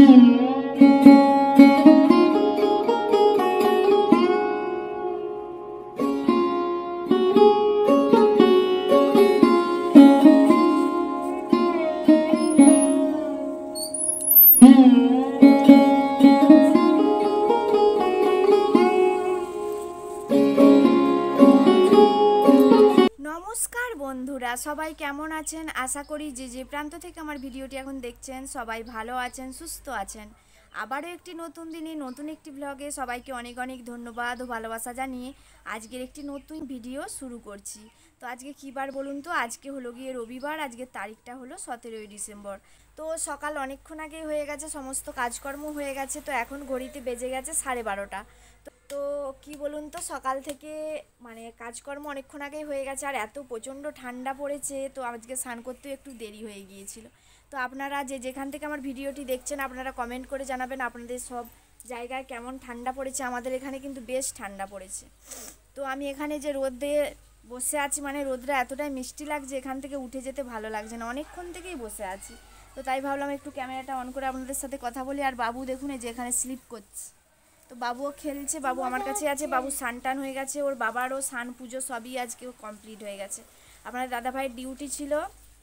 नमस्कार बंधुरा सबाई केमन आছেন आशा करी जे प्रान्त থেকে আমার ভিডিওটি এখন দেখছেন সবাই ভালো আছেন সুস্থ আছেন। আবারও একটি নতুন দিনে নতুন একটি ব্লগে সবাইকে অনেক অনেক ধন্যবাদ ও ভালোবাসা জানিয়ে আজকের একটি নতুন ভিডিও শুরু করছি। তো আজকে কী বার বলুন তো, আজকে হলো গিয়ে রবিবার, আজকের তারিখটা হলো 17ই ডিসেম্বর। তো সকাল অনেকক্ষণ আগেই হয়ে গেছে, সমস্ত কাজকর্ম হয়ে গেছে। তো এখন ঘড়িতে বেজে গেছে 12:30। তো কি বলুন তো, সকাল থেকে মানে কাজকর্ম অনেকক্ষণ আগেই হয়ে গেছে, আর এত প্রচণ্ড ঠান্ডা পড়েছে। তো আজকে স্নান করতেও একটু দেরি হয়ে গিয়েছিল। তো আপনারা যেখান থেকে আমার ভিডিওটি দেখছেন আপনারা কমেন্ট করে জানাবেন আপনাদের সব জায়গায় কেমন ঠান্ডা পড়েছে। আমাদের এখানে কিন্তু বেশ ঠান্ডা পড়েছে। তো আমি এখানে যে রোদে বসে আছি, মানে রোদটা এতটাই মিষ্টি লাগছে, এখান থেকে উঠে যেতে ভালো লাগছে না, অনেকক্ষণ থেকেই বসে আছি। তো তাই ভাবলাম একটু ক্যামেরাটা অন করে আপনাদের সাথে কথা বলি। আর বাবু দেখুন এই যে এখানে স্লিপ করছে, তো বাবুও খেলছে, বাবু আমার কাছে আছে। বাবু স্নান টান হয়ে গেছে, ওর বাবারও স্নান পুজো সবই আজকে কমপ্লিট হয়ে গেছে। আপনার দাদাভাইয়ের ডিউটি ছিল,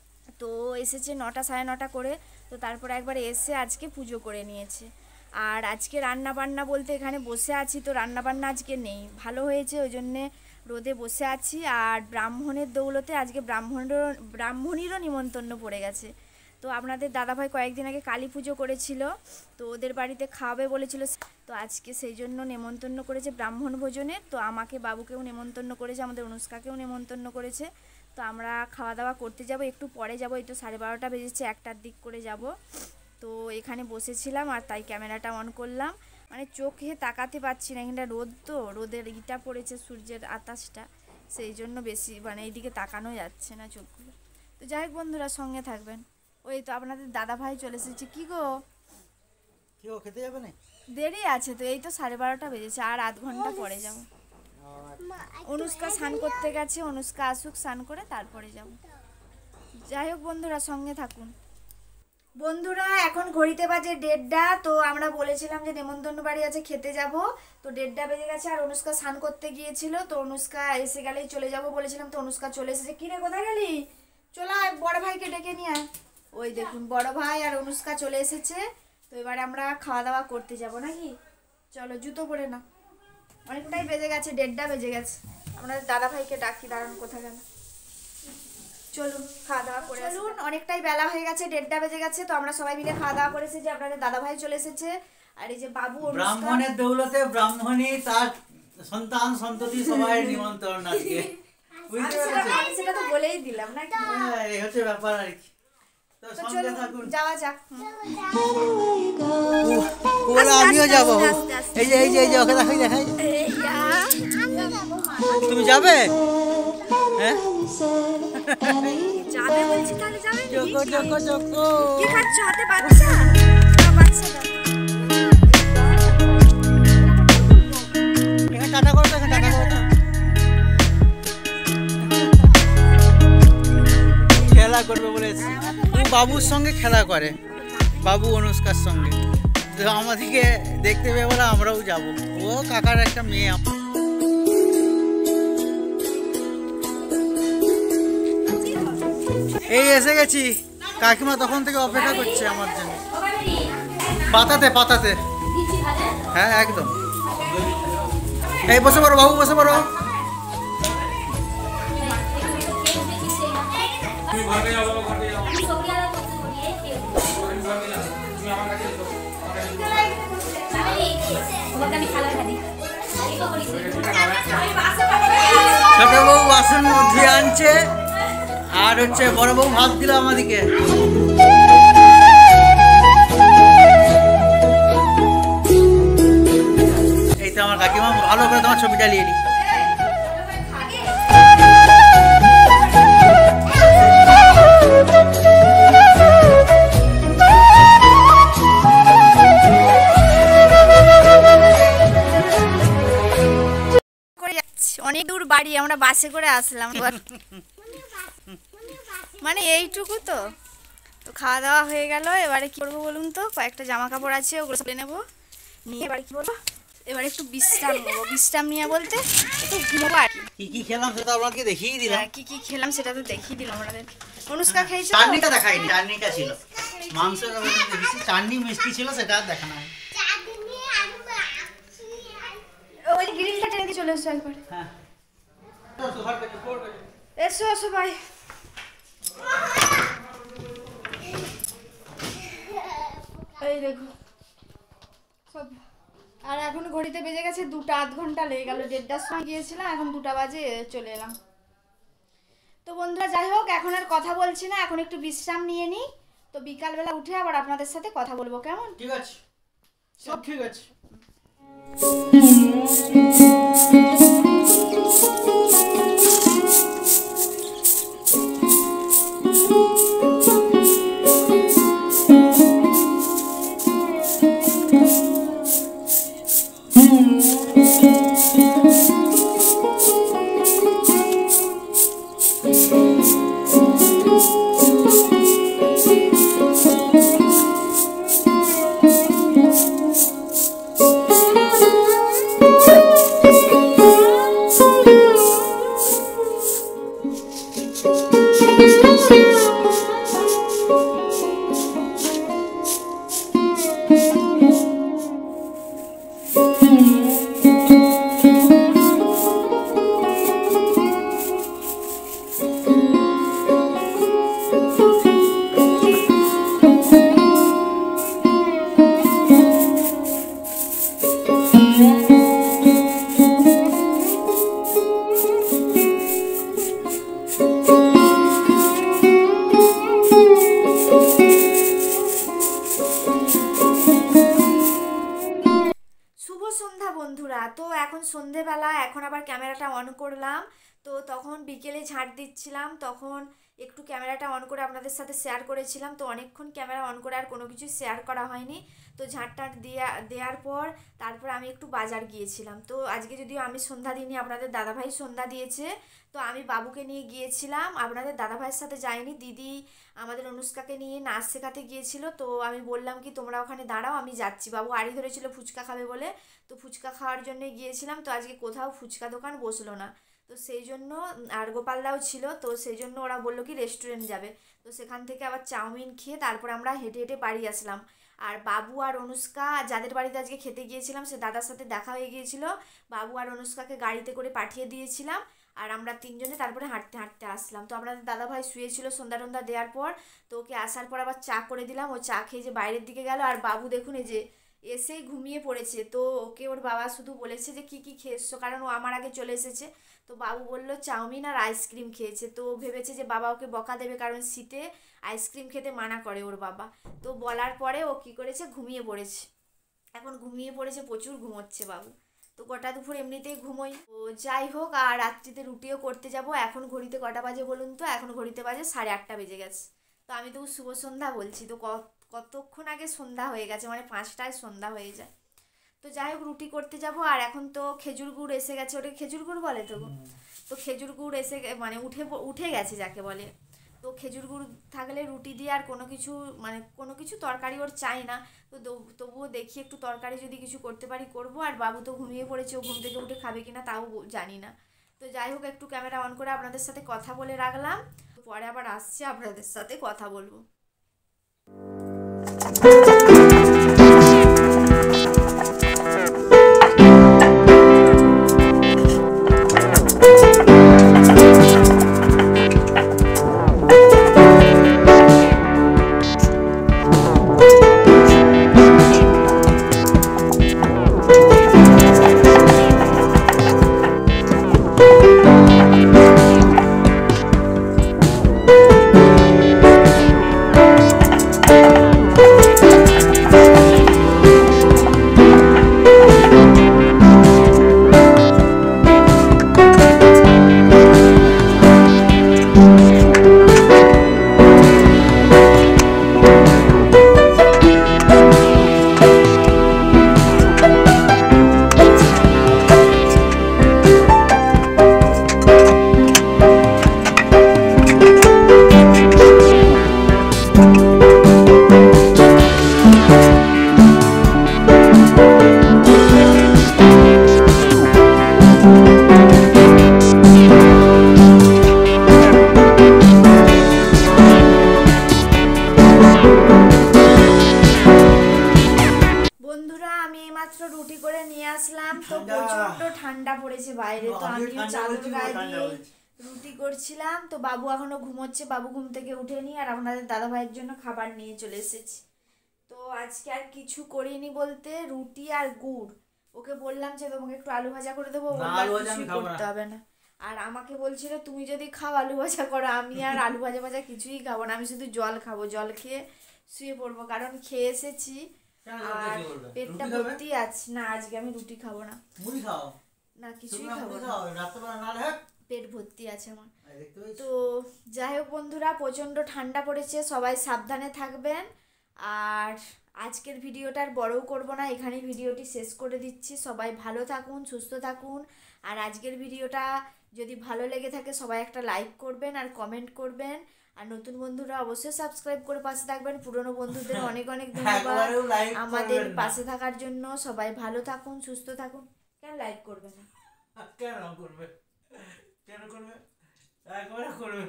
তো এসেছে 9টা 9:30 করে। তো তারপর একবার এসে আজকে পুজো করে নিয়েছে। আর আজকে রান্না বান্না বলতে এখানে বসে আছি, তো রান্না বান্না আজকে নেই, ভালো হয়েছে, ওই জন্যে রোদে বসে আছি। আর ব্রাহ্মণের দৌলতে আজকে ব্রাহ্মণীরও নিমন্ত্রণ পড়ে গেছে। তো আপনাদের দাদাভাই কয়েকদিন আগে কালী পুজো করেছিল, তো ওদের বাড়িতে খাওয়াবে বলেছিল, তো আজকে সেই জন্য নেমন্তন্ন করেছে ব্রাহ্মণ ভোজনে। তো আমাকে বাবুকেও নেমন্তন্ন করেছে, আমাদের অনুষ্কাকেও নেমন্তন্ন করেছে। তো আমরা খাওয়া দাওয়া করতে যাব, একটু পরে যাব, এই তো 12:30 বেজেছে, 1টার দিক করে যাব। তো এখানে বসেছিলাম আর তাই ক্যামেরাটা অন করলাম, মানে চোখে তাকাতে পারছি না, এখানটা রোদ, তো রোদের ইটা পড়েছে, সূর্যের আতাসটা, সেই জন্য বেশি মানে এইদিকে তাকানো যাচ্ছে না চোখগুলো। তো যাই হোক বন্ধুরা, সঙ্গে থাকবেন। ওই তো আপনাদের দাদা ভাই চলে এসেছে। কি গো খেতে যাবে না? দেরি আছে তো, এই তো 12:30 বেজেছে, আর আধ ঘন্টা পরে যাব। অনুষ্কা স্নান করতে গেছে, অনুষ্কা আসুক, স্নান করে তারপরে যাব। যাই হোক বন্ধুরা, সঙ্গে থাকুন। বন্ধুরা এখন ঘড়িতে বাজে 1:30। তো আমরা বলেছিলাম যে নেমন্তন্ন বাড়ি আছে, খেতে যাব। তো 1:30 বেজে গেছে, আর অনুষ্কা স্নান করতে গিয়েছিল, তো অনুষ্কা এসে গেলেই চলে যাব বলেছিলাম। তো অনুষ্কা চলে এসেছে। কিরে কোথায় গেলি? চলে আয়, বড় ভাইকে ডেকে নিয়ে আয়। ওই দেখুন বড় ভাই আর অনুষ্কা চলে এসেছে। তো এবারে আমরা খাওয়া দাওয়া করতে যাব নাকি? চলো, জুতো পরে না, অনেকটাই বেজে গেছে, 1:30 বেজে গেছে। আপনাদের দাদা ভাইকে ডাকি, দাঁড়ান কোথা গেল। চলুন খাওয়া দাওয়া করে চলুন, অনেকটাই বেলা হয়ে গেছে, 1:30 বেজে গেছে। তো আমরা সবাই মিলে খাওয়া দাওয়া করেছি, যে আপনাদের দাদা ভাই চলে এসেছে। আর এই যে বাবু, ব্রাহ্মণের দৌলতে ব্রাহ্মণী তার সন্তান সন্ততি সবাই নিমন্ত্রণ আজকে। সেটা তো বলেই দিলাম না, এই হচ্ছে ব্যাপার আর কি। তো সঙ্গে থাকুন, যাওয়া যাক। আমিও যাবো। এই যে ওকে দেখাই। তুমি যাবে? হ্যাঁ যাবে বলছি, তাহলে যাবে। চোখো কি খাচ্ছ হাতে? বাচ্চা টাটা করো, টাটা করো। খেলা করবে বলেছে, বাবুর সঙ্গে খেলা করে, বাবু অনুষ্কার সঙ্গে। তো আমাদেরকে দেখতে পেয়ে বলে আমরাও যাব, ও কাকার একটা মেয়ে। এই এসে গেছি, কাকিমা তখন থেকে অপেক্ষা করছে আমার জন্য। পাতাতে হ্যাঁ একদম। এই বসে পড়ো বাবু, বসে পড়ো। ছোট বউ বাসন ধুয়ে আনছে, আর হচ্ছে বড় বউ ভাত দিল আমাদেরকে। এই তো আমার কাকিমা, ভালো করে তোমার ছবিটা নিয়ে নি। অনেক দূর বাড়ি, আমরা বাসে করে আসলাম, মানে এইটুকু। তো খাওয়া দাওয়া হয়ে গেল। এবারে কি করবো বলুন তো, কয়েকটা জামা কাপড় আছে ওগুলো তুলে নেবো, নিয়ে এবারে কি বলবো, এবারে একটু বিশ্রাম নেবো। বিশ্রাম নিয়ে বলতে একটু ঘুমোবো আর কি। কি খেলাম সেটা আপনাকে দেখিয়ে দিলাম। কি খেলাম সেটা তো দেখিয়ে দিলাম আপনাদের। অনুষ্কা খেয়েছে? চাটনিটা দেখাইনি, চাটনিটা ছিল মাংস, চাটনি মিষ্টি ছিল, সেটা আর দেখানো হয়। ওই গ্রিলটা টেনে দিয়ে চলে এসো একবার। হ্যাঁ এসো এসো ভাই। এই দেখো সব। আর এখন ঘড়িতে বেজে গেছে 2টা, আধ ঘন্টা লেগে গেল। 1:30টার সময় গিয়েছিলাম, এখন 2টা বাজে চলে এলাম। তো বন্ধুরা যাই হোক, এখন আর কথা বলছি না, এখন একটু বিশ্রাম নিয়ে নিই। তো বিকালবেলা উঠে আবার আপনাদের সাথে কথা বলবো, কেমন? ঠিক আছে, সব ঠিক আছে। বন্ধুরা, তো এখন সন্ধেবেলা, এখন আবার ক্যামেরাটা অন করলাম। তো তখন বিকেলে ঝাঁট দিচ্ছিলাম, তখন একটু ক্যামেরাটা অন করে আপনাদের সাথে শেয়ার করেছিলাম। তো অনেকক্ষণ ক্যামেরা অন করে আর কোনো কিছু শেয়ার করা হয়নি। তো ঝাঁটটাট দেওয়ার পর তারপর আমি একটু বাজার গিয়েছিলাম। তো আজকে যদিও আমি সন্ধ্যা দিইনি, আপনাদের দাদাভাই সন্ধ্যা দিয়েছে। তো আমি বাবুকে নিয়ে গিয়েছিলাম, আপনাদের দাদাভাইয়ের সাথে যাইনি। দিদি আমাদের অনুষ্কাকে নিয়ে নাচ শেখাতে গিয়েছিল। তো আমি বললাম কি তোমরা ওখানে দাঁড়াও, আমি যাচ্ছি। বাবু আড়ি ধরেছিল ফুচকা খাবে বলে, তো ফুচকা খাওয়ার জন্য গিয়েছিলাম। তো আজকে কোথাও ফুচকা দোকান বসলো না, তো সেই জন্য, আর গোপালদাও ছিল, তো সেই জন্য ওরা বললো কি রেস্টুরেন্ট যাবে। তো সেখান থেকে আবার চাউমিন খেয়ে তারপর আমরা হেঁটে হেঁটে বাড়ি আসলাম। আর বাবু আর অনুষ্কা যাদের বাড়িতে আজকে খেতে গিয়েছিলাম, সে দাদার সাথে দেখা হয়ে গিয়েছিল। বাবু আর অনুষ্কাকে গাড়িতে করে পাঠিয়ে দিয়েছিলাম, আর আমরা তিনজনে তারপরে হাঁটতে হাঁটতে আসলাম। তো আপনাদের দাদাভাই শুয়েছিল সন্ধ্যা টন্ধা দেওয়ার পর, তো ওকে আসার পর আবার চা করে দিলাম। ও চা খেয়ে যে বাইরের দিকে গেল, আর বাবু দেখুন এই যে এসেই ঘুমিয়ে পড়েছে। তো ওকে ওর বাবা শুধু বলেছে যে কী কী খেয়েছো, কারণ ও আমার আগে চলে এসেছে। তো বাবু বলল চাউমিন আর আইসক্রিম খেয়েছে। তো ভেবেছে যে বাবা ওকে বকা দেবে, কারণ শীতে আইসক্রিম খেতে মানা করে ওর বাবা। তো বলার পরে ও কী করেছে, ঘুমিয়ে পড়েছে। এখন ঘুমিয়ে পড়েছে, প্রচুর ঘুমোচ্ছে বাবু। তো গোটা দুপুর এমনিতেই ঘুমোই। তো যাই হোক, আর রাত্রিতে রুটিও করতে যাব। এখন ঘড়িতে কটা বাজে বলুন তো? এখন ঘড়িতে বাজে 8:30 বেজে গেছে। তো আমি তো শুভ সন্ধ্যা বলছি, তো কতক্ষণ আগে সন্ধ্যা হয়ে গেছে, মানে 5টায় সন্ধ্যা হয়ে যায়। তো যাই হোক, রুটি করতে যাব। আর এখন তো খেজুর গুড় এসে গেছে, ওটা খেজুর গুড় বলে তো। তো খেজুর গুড় এসে মানে উঠে গেছে যাকে বলে। তো খেজুর গুড় থাকলে রুটি দিয়ে আর কোনো কিছু তরকারি ওর চাই না। তো তবুও দেখি একটু তরকারি যদি কিছু করতে পারি করব। আর বাবু তো ঘুমিয়ে পড়েছে, ও ঘুম থেকে উঠে খাবে কিনা তাও জানি না। তো যাই হোক, একটু ক্যামেরা অন করে আপনাদের সাথে কথা বলে রাখলাম, পরে আবার আসছি আপনাদের সাথে কথা বলবো। মাত্র রুটি করে নিয়ে আসলাম, তো প্রচন্ড ঠান্ডা পড়েছে বাইরে, তো আমিও চাদর গায়ে দিয়ে রুটি করছিলাম। তো বাবু এখনো ঘুমোচ্ছে, বাবু ঘুম থেকে উঠেনি, আর আপনাদের দাদা ভাইয়ের জন্য খাবার নিয়ে চলে এসেছি। তো আজকে আর কিছু করিনি বলতে রুটি আর গুড়, ওকে বললাম যে তোমাকে একটু আলু ভাজা করে দেবো, কিছুই করতে হবে না। আর আমাকে বলছিল তুমি যদি খাও আলু ভাজা করো, আমি আর আলু ভাজা ভাজা কিছুই খাবো না, আমি শুধু জল খাবো, জল খেয়ে শুয়ে পড়বো, কারণ খেয়ে এসেছি আর পেটটা ভর্তি আছে। না আজকে আমি রুটি খাবো না, মুড়ি খাও না কিছুই খাবো না, পেট ভর্তি আছে আমার। তো যাই হোক বন্ধুরা, প্রচণ্ড ঠান্ডা পড়েছে, সবাই সাবধানে থাকবেন। আর আজকের ভিডিওটা আর বড়ও করবো না, এখানেই ভিডিওটি শেষ করে দিচ্ছি। সবাই ভালো থাকুন, সুস্থ থাকুন। আর আজকের ভিডিওটা যদি ভালো লেগে থাকে সবাই একটা লাইক করবেন আর কমেন্ট করবেন। আর নতুন বন্ধুরা অবশ্যই সাবস্ক্রাইব করে পাশে থাকবেন। পুরনো বন্ধুদের অনেক অনেক ধন্যবাদ আমাদের পাশে থাকার জন্য। সবাই ভালো থাকুন, সুস্থ থাকুন। কেন লাইক করবে না? কেন করবে, কেন করবে, একবারে করবে।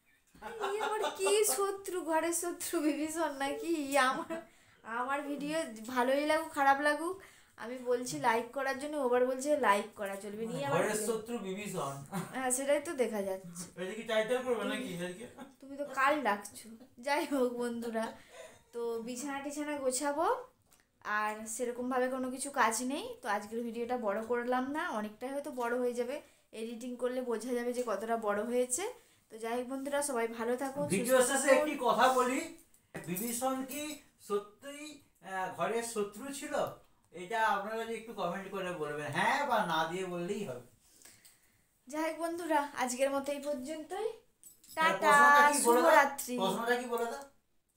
আমার কি শত্রু, ঘরের শত্রু বিভীষণ নাকি? আমার আমার ভিডিও ভালোই লাগুক খারাপ লাগুক আমি বলছি লাইক করার জন্য, ওবার বলছে লাইক করা চলবে নি, আমার ঘরের শত্রু বিভীষণ। হ্যাঁ সেটাই তো দেখা যাচ্ছে। এটা কি টাইটেল করবে নাকি আজকে? তুমি তো কাল ডাকছো। যাই হোক বন্ধুরা, তো বিছানা টিছানা গোছাবো, আর সেরকমভাবে কোনো কিছু কাজ নেই। তো আজকের ভিডিওটা বড় করলাম না, অনেকটাই হয়তো বড় হয়ে যাবে, এডিটিং করলে বোঝা যাবে যে কতটা বড় হয়েছে। তো যাই হোক বন্ধুরা, সবাই ভালো থাকুন। ভিডিও শেষে একটি কথা বলি, বিভীষণ কি সত্যিই ঘরের শত্রু ছিল? এটা আপনারা যদি একটু কমেন্ট করে বলবেন, হ্যাঁ বা না দিয়ে বললেই হবে। যাই হোক বন্ধুরা, আজকের মতো এই পর্যন্তই। টাটা, শুভরাত্রি। প্রশ্নটা কি বলে দাও?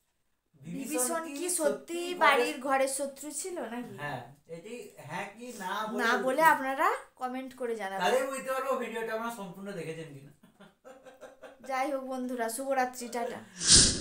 বিভীষণ কি সত্যি বাড়ির ঘরের শত্রু ছিল নাকি? হ্যাঁ, এটি হ্যাঁ কি না বলে আপনারা কমেন্ট করে জানাবেন, তাহলে বুঝতে পারবো ভিডিওটা আপনারা সম্পূর্ণ দেখেছেন কিনা। যাই হোক বন্ধুরা, শুভরাত্রি, টাটা।